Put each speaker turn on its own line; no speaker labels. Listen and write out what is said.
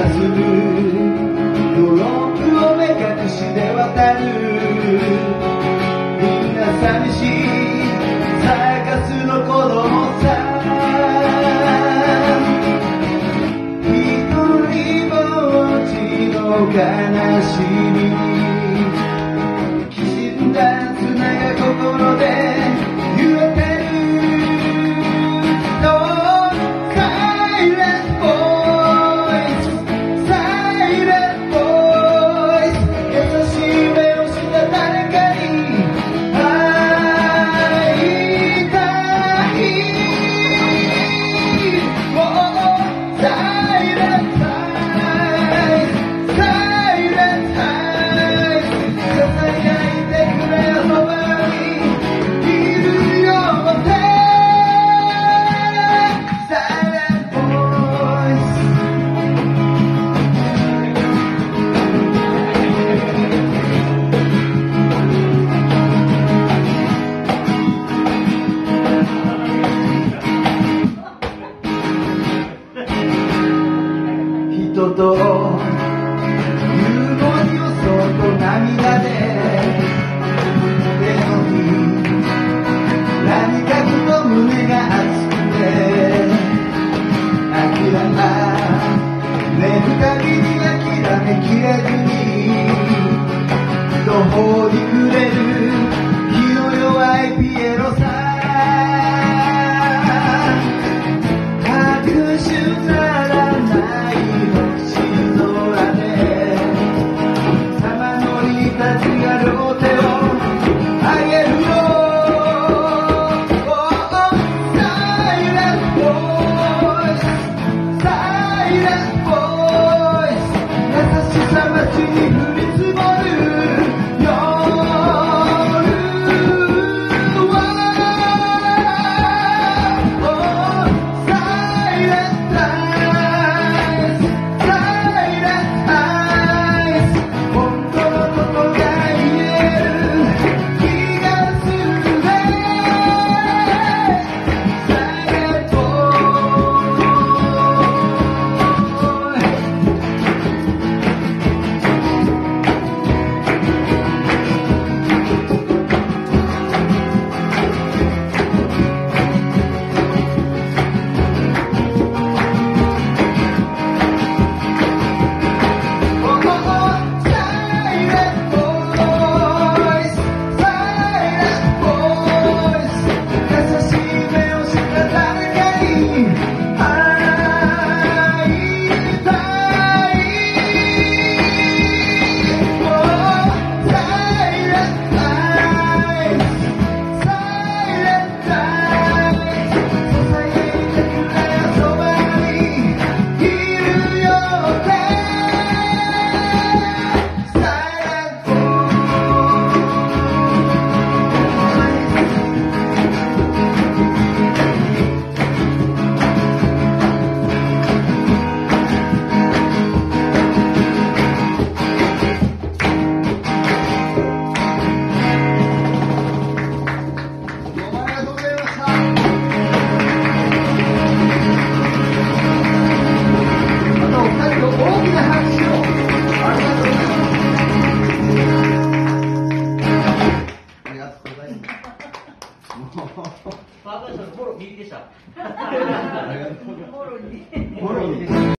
するドロップを目隠しで渡るみんな寂しいサーカスの子供さ一人ぼっちの悲しみきしんだ砂が心で揺れてる人と言うのによそと涙で手の日何かふと胸が熱くて諦めるたびに諦めきれずに途方に暮れる気の弱いピエロさ拍手ならない
フォロー右でした。フォロー右。